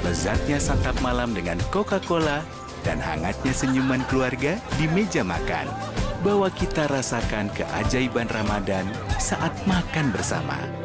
lezatnya santap malam dengan Coca-Cola, dan hangatnya senyuman keluarga di meja makan. Bawa kita rasakan keajaiban Ramadan saat makan bersama.